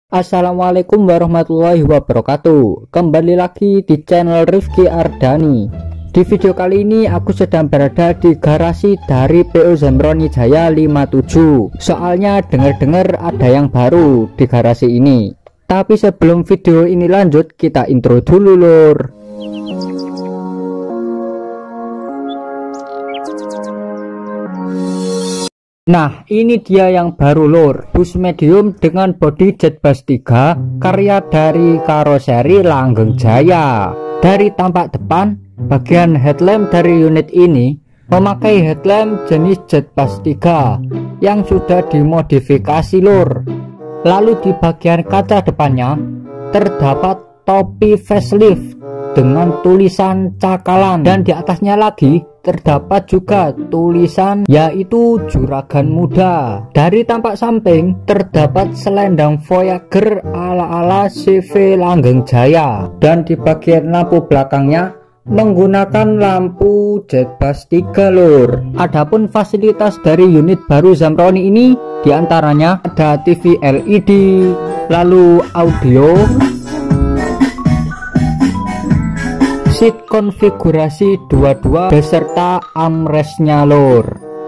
Assalamualaikum warahmatullahi wabarakatuh. Kembali lagi di channel Rifki Ardani. Di video kali ini aku sedang berada di garasi dari PO Zamroni Jaya 57. Soalnya dengar-dengar ada yang baru di garasi ini. Tapi sebelum video ini lanjut, kita intro dulu lur. Nah, ini dia yang baru lur, bus medium dengan bodi jet bus 3 karya dari karoseri Langgeng Jaya. Dari tampak depan, bagian headlamp dari unit ini memakai headlamp jenis jet bus 3 yang sudah dimodifikasi lur. Lalu di bagian kaca depannya terdapat topi facelift dengan tulisan cakalan, dan di atasnya lagi terdapat juga tulisan yaitu Juragan Muda. Dari tampak samping terdapat selendang Voyager ala-ala CV Langgeng Jaya, dan di bagian lampu belakangnya menggunakan lampu jet bus 3 lur. Adapun fasilitas dari unit baru Zamroni ini diantaranya ada TV LED, lalu audio, seat konfigurasi 22 beserta armrestnya lur.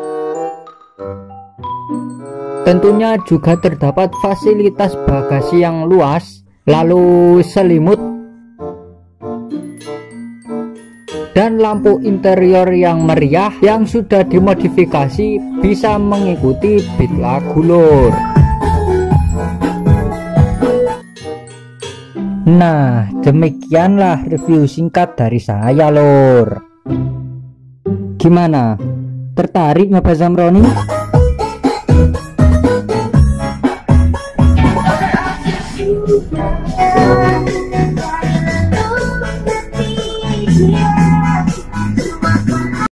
Tentunya juga terdapat fasilitas bagasi yang luas, lalu selimut dan lampu interior yang meriah yang sudah dimodifikasi bisa mengikuti beat lagu lur. Nah, demikianlah review singkat dari saya lor. Gimana? Tertarik nyoba Zamroni?